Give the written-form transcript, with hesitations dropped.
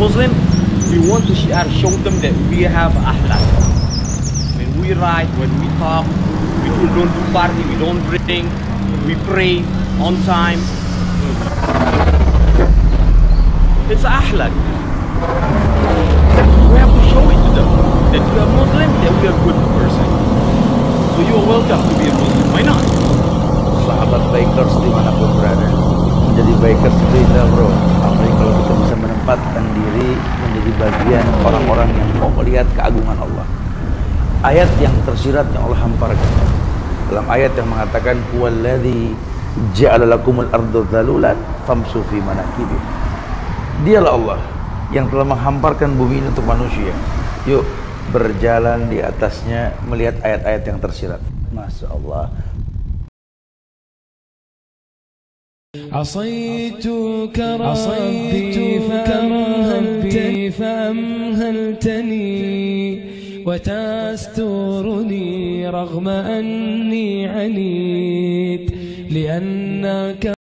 Muslim, we want to show them that we have akhlaq. When we write, when we talk, we don't do party, we don't drink, we pray on time. It's akhlaq. We have to show it to them that we are Muslim, that we are good person. So you are welcome to be a Muslim. Why not? Sahabat bikers dimanapun berada, menjadi bikers itu indah bro. Apalagi kalau kita bisa menempatkan diri menjadi bagian orang-orang yang mau melihat keagungan Allah. Ayat yang tersirat yang Allah hamparkan dalam ayat yang mengatakan huwallazi ja'ala lakumul arda dzalulan famshu fi manakibiha. Dialah Allah yang telah menghamparkan bumi ini untuk manusia. Yuk berjalan di atasnya melihat ayat-ayat yang tersirat. Masya Allah. عصيتك ربي فأمهلتني وتسترني رغم أني عنيت لأنك